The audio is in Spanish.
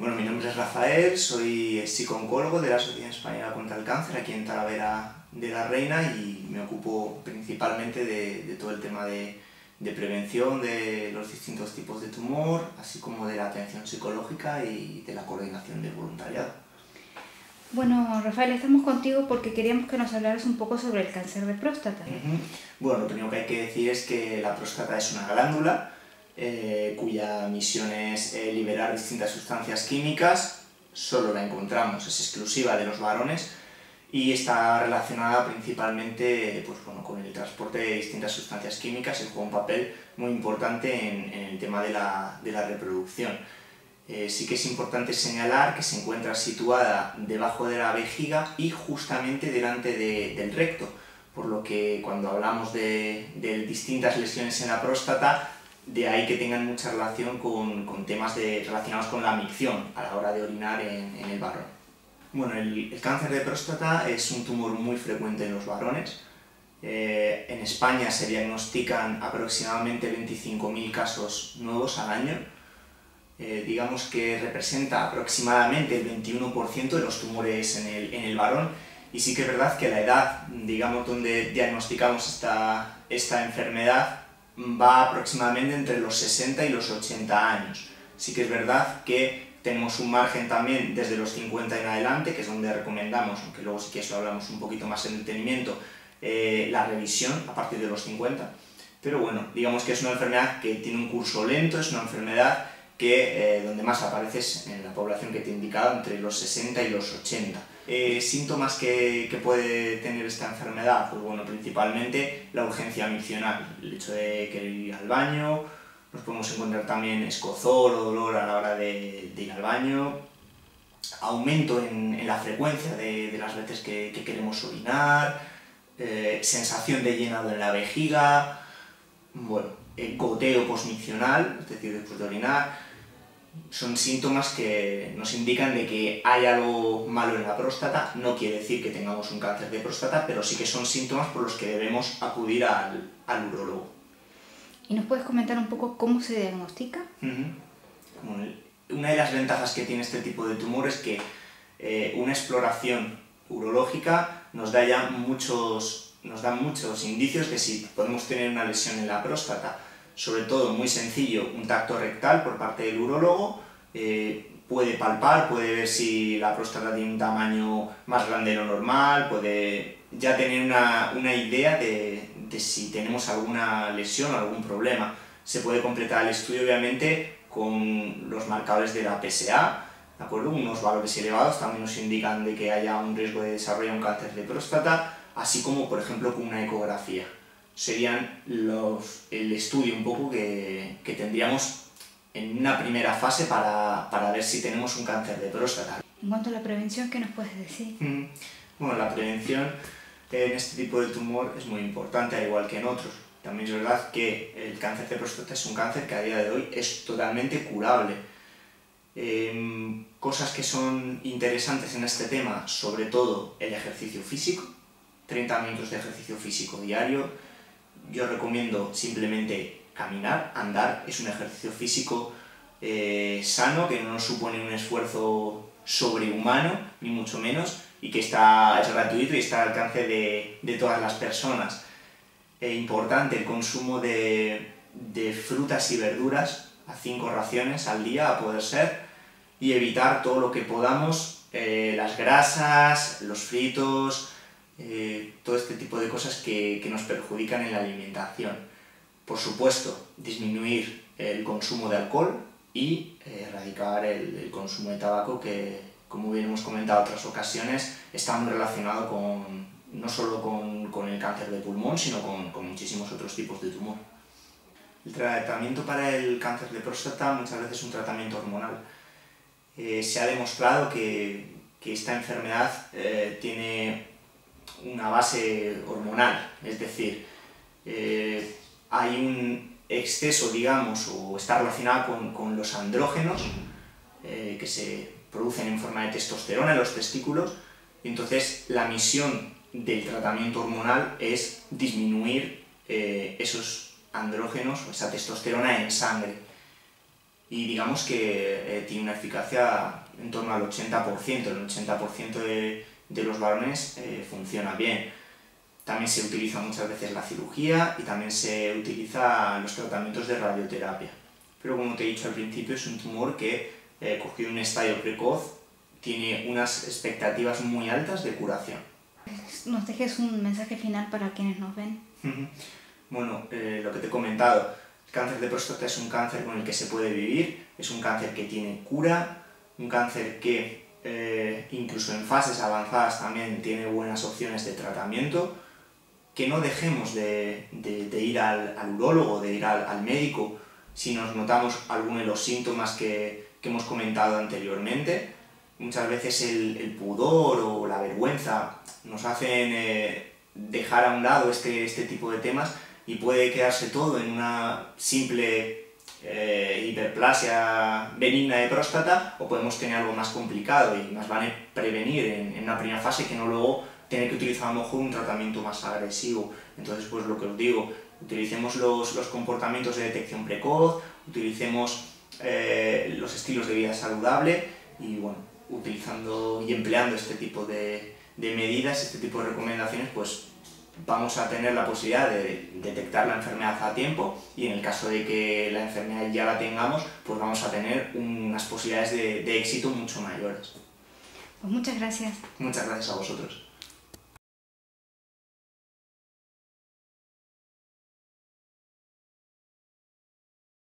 Bueno, mi nombre es Rafael, soy psicooncólogo de la Asociación Española contra el Cáncer aquí en Talavera de la Reina y me ocupo principalmente de todo el tema de prevención de los distintos tipos de tumor, así como de la atención psicológica y de la coordinación del voluntariado. Bueno, Rafael, estamos contigo porque queríamos que nos hablaras un poco sobre el cáncer de próstata. Bueno, lo primero que hay que decir es que la próstata es una glándula cuya misión es liberar distintas sustancias químicas. Solo la encontramos, es exclusiva de los varones y está relacionada principalmente con el transporte de distintas sustancias químicas y juega un papel muy importante en el tema de la reproducción. Sí que es importante señalar que se encuentra situada debajo de la vejiga y justamente delante del recto, por lo que cuando hablamos de distintas lesiones en la próstata, de ahí que tengan mucha relación con temas relacionados con la micción a la hora de orinar en el varón. Bueno, el cáncer de próstata es un tumor muy frecuente en los varones. En España se diagnostican aproximadamente 25.000 casos nuevos al año. Digamos que representa aproximadamente el 21% de los tumores en el varón, y sí que es verdad que la edad, digamos, donde diagnosticamos esta enfermedad va aproximadamente entre los 60 y los 80 años. Sí que es verdad que tenemos un margen también desde los 50 en adelante, que es donde recomendamos, aunque luego sí que eso hablamos un poquito más en detenimiento, la revisión a partir de los 50. Pero bueno, digamos que es una enfermedad que tiene un curso lento, es una enfermedad que donde más aparece es en la población que te he indicado, entre los 60 y los 80. Síntomas que puede tener esta enfermedad, pues bueno, principalmente la urgencia miccional, el hecho de querer ir al baño, nos podemos encontrar también escozor o dolor a la hora de ir al baño, aumento en la frecuencia de las veces que queremos orinar, sensación de llenado en la vejiga, bueno, goteo posmiccional, es decir, después de orinar. Son síntomas que nos indican de que hay algo malo en la próstata. No quiere decir que tengamos un cáncer de próstata, pero sí que son síntomas por los que debemos acudir al urólogo. ¿Y nos puedes comentar un poco cómo se diagnostica? Bueno, una de las ventajas que tiene este tipo de tumor es que una exploración urológica nos da muchos indicios de si podemos tener una lesión en la próstata. Sobre todo, muy sencillo, un tacto rectal por parte del urólogo, puede palpar, puede ver si la próstata tiene un tamaño más grande de lo normal, puede ya tener una idea de si tenemos alguna lesión o algún problema. Se puede completar el estudio obviamente con los marcadores de la PSA, ¿de acuerdo? Unos valores elevados también nos indican de que haya un riesgo de desarrollar un cáncer de próstata, así como por ejemplo con una ecografía. Serían el estudio un poco que tendríamos en una primera fase para ver si tenemos un cáncer de próstata. En cuanto a la prevención, ¿qué nos puedes decir? Bueno, la prevención en este tipo de tumor es muy importante, al igual que en otros. También es verdad que el cáncer de próstata es un cáncer que a día de hoy es totalmente curable. Cosas que son interesantes en este tema, sobre todo el ejercicio físico, 30 minutos de ejercicio físico diario. Yo recomiendo simplemente caminar, andar, es un ejercicio físico sano, que no nos supone un esfuerzo sobrehumano, ni mucho menos, y que es gratuito y está al alcance de todas las personas. Importante el consumo de frutas y verduras a 5 raciones al día, a poder ser, y evitar todo lo que podamos, las grasas, los fritos, todo este tipo de cosas que nos perjudican en la alimentación. Por supuesto, disminuir el consumo de alcohol y erradicar el consumo de tabaco, que, como bien hemos comentado en otras ocasiones, está muy relacionado no solo con el cáncer de pulmón, sino con muchísimos otros tipos de tumor. El tratamiento para el cáncer de próstata muchas veces es un tratamiento hormonal. Se ha demostrado que esta enfermedad tiene una base hormonal, es decir, hay un exceso, digamos, o está relacionado con los andrógenos que se producen en forma de testosterona en los testículos, y entonces la misión del tratamiento hormonal es disminuir esos andrógenos o esa testosterona en sangre. y digamos que tiene una eficacia en torno al 80%, el 80% de los varones funciona bien. También se utiliza muchas veces la cirugía y también se utiliza los tratamientos de radioterapia. Pero como te he dicho al principio, es un tumor que, cogido en un estadio precoz, tiene unas expectativas muy altas de curación. Nos dejes un mensaje final para quienes nos ven. Bueno, lo que te he comentado, el cáncer de próstata es un cáncer con el que se puede vivir, es un cáncer que tiene cura, un cáncer que incluso en fases avanzadas también tiene buenas opciones de tratamiento, que no dejemos de ir al urólogo, de ir al médico si nos notamos alguno de los síntomas que hemos comentado anteriormente. Muchas veces el pudor o la vergüenza nos hacen dejar a un lado este tipo de temas y puede quedarse todo en una simple hiperplasia benigna de próstata, o podemos tener algo más complicado y más vale prevenir en una primera fase que no luego tener que utilizar a lo mejor un tratamiento más agresivo. Entonces, pues lo que os digo, utilicemos los comportamientos de detección precoz, utilicemos los estilos de vida saludable y bueno, utilizando y empleando este tipo de medidas, este tipo de recomendaciones, pues vamos a tener la posibilidad de detectar la enfermedad a tiempo, y en el caso de que la enfermedad ya la tengamos, pues vamos a tener unas posibilidades de éxito mucho mayores. Pues muchas gracias. Muchas gracias a vosotros.